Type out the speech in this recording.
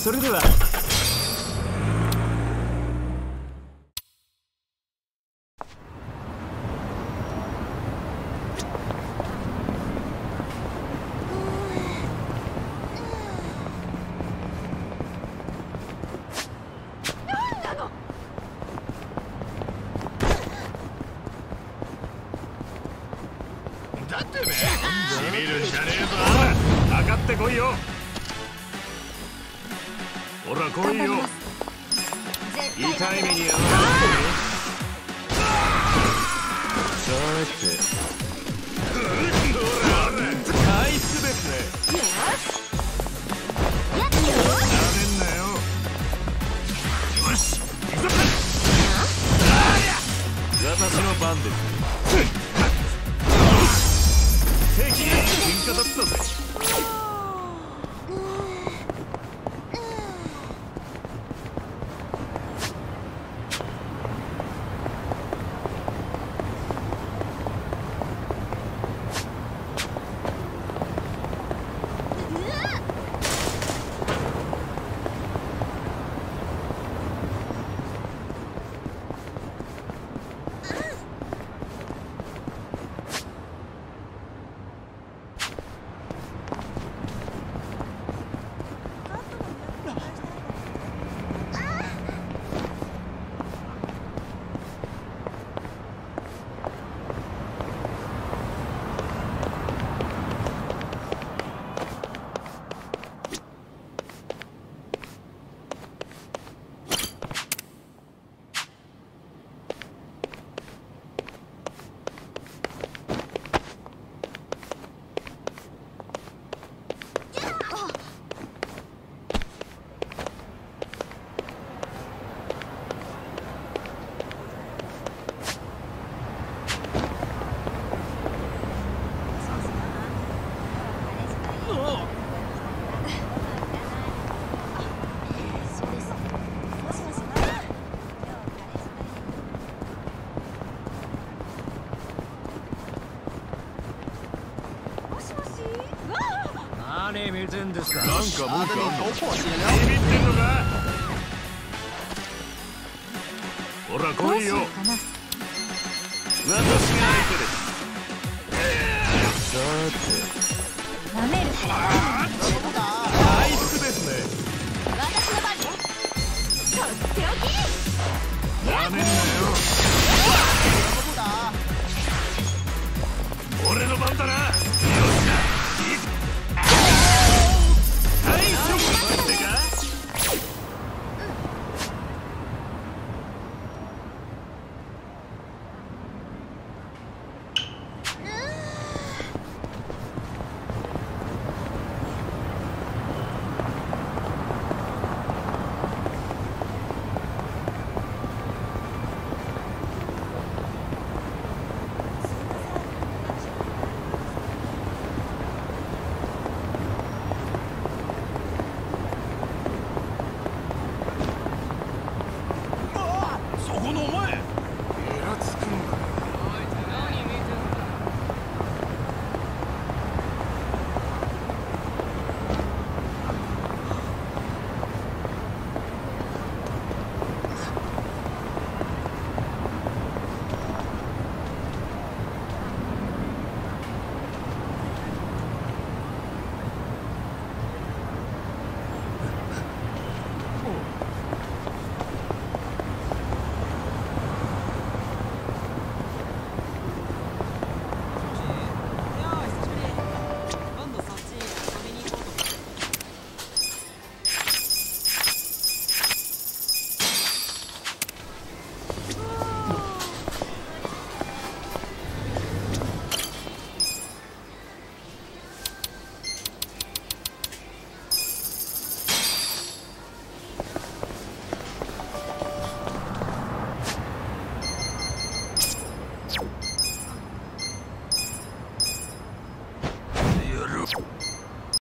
それでは。 だってね、しみるんじゃねえぞ。かかってこいよ。ほら来いよ。痛い目に遭わさて、ナイスですね。なめんなよ。よし、行くぞ。私の番です。敵が喧嘩だったぜ。何見てんですか。なんか文句あんの。ビビってんのか。ほら来いよ。私が相手です。さて、 なめる。